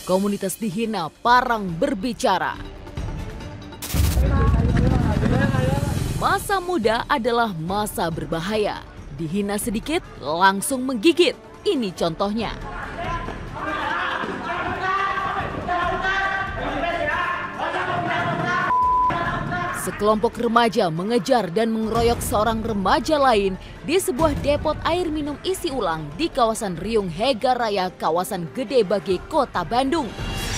Komunitas dihina, parang berbicara. Masa muda adalah masa berbahaya. Dihina sedikit, langsung menggigit. Ini contohnya. Sekelompok remaja mengejar dan mengeroyok seorang remaja lain di sebuah depot air minum isi ulang di kawasan Riung Hega Raya, kawasan Gede Bage, Kota Bandung.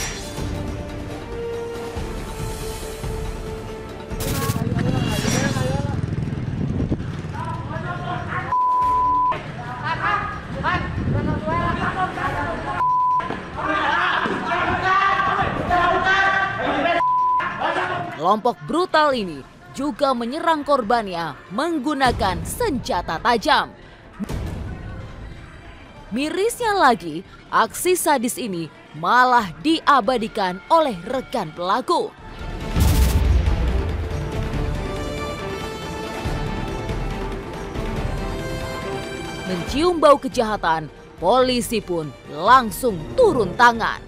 Kelompok brutal ini juga menyerang korbannya menggunakan senjata tajam. Mirisnya lagi, aksi sadis ini malah diabadikan oleh rekan pelaku. Mencium bau kejahatan, polisi pun langsung turun tangan.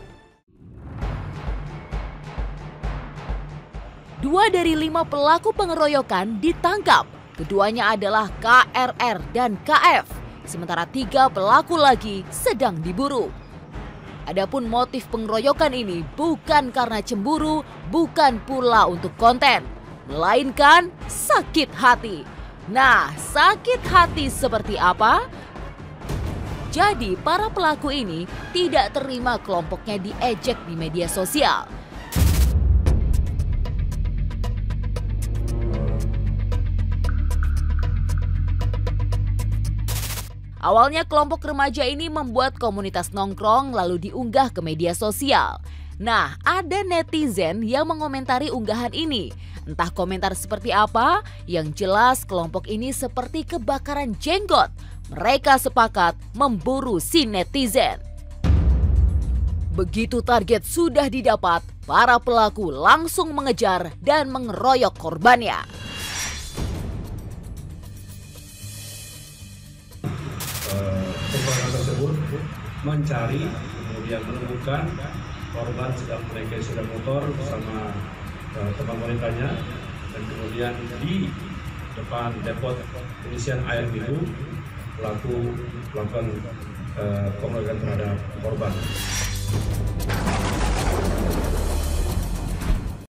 2 dari 5 pelaku pengeroyokan ditangkap. Keduanya adalah KRR dan KF. Sementara 3 pelaku lagi sedang diburu. Adapun motif pengeroyokan ini bukan karena cemburu, bukan pula untuk konten, melainkan sakit hati. Nah, sakit hati seperti apa? Jadi para pelaku ini tidak terima kelompoknya diejek di media sosial. Awalnya kelompok remaja ini membuat komunitas nongkrong lalu diunggah ke media sosial. Nah, ada netizen yang mengomentari unggahan ini. Entah komentar seperti apa, yang jelas kelompok ini seperti kebakaran jenggot. Mereka sepakat memburu si netizen. Begitu target sudah didapat, para pelaku langsung mengejar dan mengeroyok korbannya. Korban tersebut mencari, kemudian menemukan korban sedang menaiki sepeda motor bersama teman wanitanya, dan kemudian di depan depot pengisian air minum pelaku melakukan pengeroyokan terhadap korban.